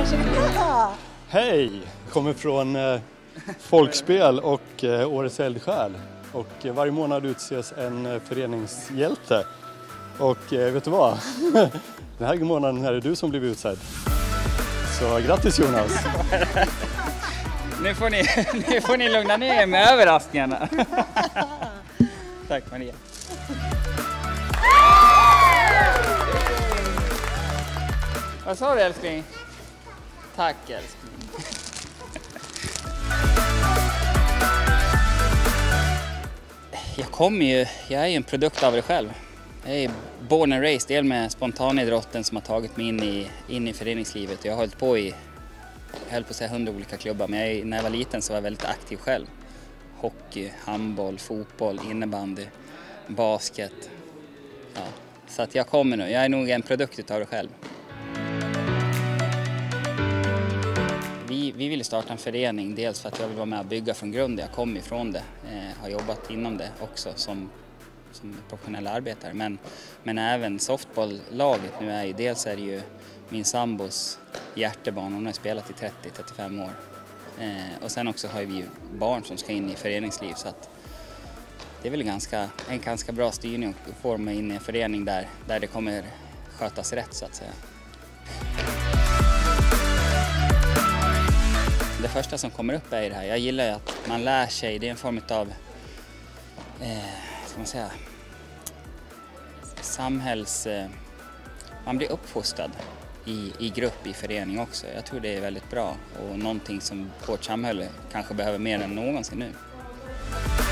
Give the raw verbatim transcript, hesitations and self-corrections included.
Varsågoda! Hej! Kommer från eh, Folkspel och eh, Årets eldsjäl. Och eh, varje månad utses en eh, föreningshjälte. Och eh, vet du vad? Den här månaden är det du som blivit utsedd. Så grattis Jonas! Nu får ni, nu får ni lugna ner er med överraskningarna. Tack Maria. Vad sa du älskling? Tack älskling. Jag kommer ju, jag är ju en produkt av det själv. Jag är born and raised, del med spontanidrotten som har tagit mig in i, in i föreningslivet. Jag har hållit på i, jag höll på att säga hundra olika klubbar, men jag, när jag var liten så var jag väldigt aktiv själv. Hockey, handboll, fotboll, innebandy, basket. Ja. Så att jag kommer nu, jag är nog en produkt av det själv. Vi, vi vill starta en förening, dels för att jag vill vara med och bygga från grunden. Jag kommer ifrån det, eh, har jobbat inom det också som, som professionell arbetare. Men, men även softballlaget nu är ju, dels är det ju min sambos hjärtebarn, hon har spelat i trettio till trettiofem år. Eh, och sen också har vi ju barn som ska in i föreningsliv, så att det är väl ganska, en ganska bra styrning att få mig in i en förening där, där det kommer skötas rätt så att säga. Det första som kommer upp är det här. Jag gillar ju att man lär sig, det är en form av eh, ska man säga, samhälls... Eh, man blir uppfostrad i, i grupp, i förening också. Jag tror det är väldigt bra och någonting som vårt samhälle kanske behöver mer än någonsin nu.